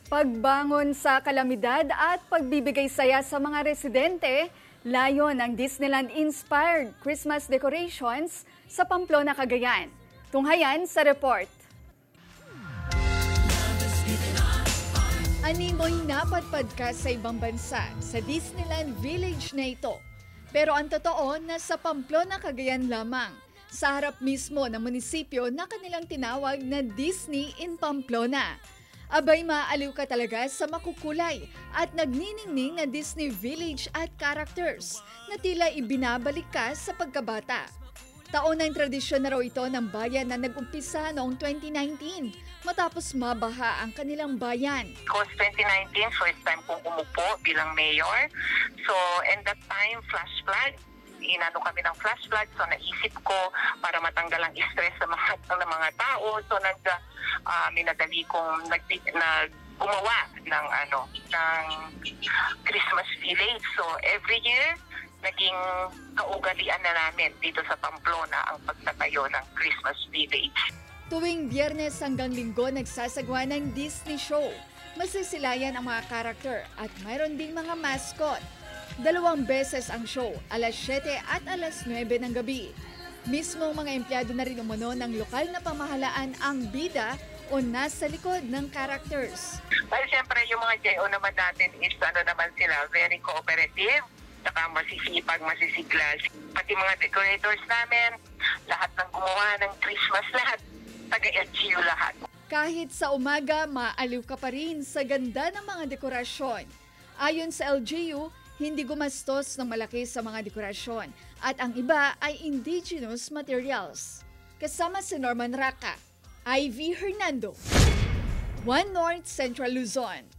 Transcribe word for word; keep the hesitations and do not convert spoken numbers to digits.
Pagbangon sa kalamidad at pagbibigay saya sa mga residente, layon ng Disneyland-inspired Christmas decorations sa Pamplona, Cagayan. Tunghayan sa report. Animoy napadpad ka sa ibang bansa sa Disneyland Village na ito. Pero ang totoo, nasa Pamplona, Cagayan lamang, sa harap mismo ng munisipyo na kanilang tinawag na Disney in Pamplona. Abay, maaliw ka talaga sa makukulay at nagniningning na Disney Village at characters na tila ibinabalik ka sa pagkabata. Taon ng tradisyon na raw ito ng bayan na nag-umpisa noong twenty nineteen matapos mabaha ang kanilang bayan. Because twenty nineteen, first time kong umupo bilang mayor. So, and that time, flash flood. Inano kami ng flash flood. So, naisip ko para matanggal ang stress sa mga, ng mga tao. So, nag, uh, minadali kong nag, nag gumawa ng, ano, ng Christmas village. So, every year, naging kaugalian na namin dito sa Pamplona ang pagtatayo ng Christmas village. Tuwing Biyernes hanggang Linggo nagsasagwa ng Disney show. Masisilayan ang mga karakter at mayroon ding mga mascot. Dalawang beses ang show, alas siyete at alas nuwebe ng gabi. Mismong mga empleyado na rin umano ng lokal na pamahalaan ang bida o nasa likod ng characters. Well, siyempre yung mga J O naman natin is ano naman sila, very cooperative, saka masisipag, masisiglas. Pati mga decorators namin, lahat ng gumawa ng Christmas, lahat, taga-L G U lahat. Kahit sa umaga, maaliw ka pa rin sa ganda ng mga dekorasyon. Ayon sa L G U, hindi gumastos ng malaki sa mga dekorasyon at ang iba ay indigenous materials. Kasama si Norman Raca, Ivy Hernando, One North Central Luzon.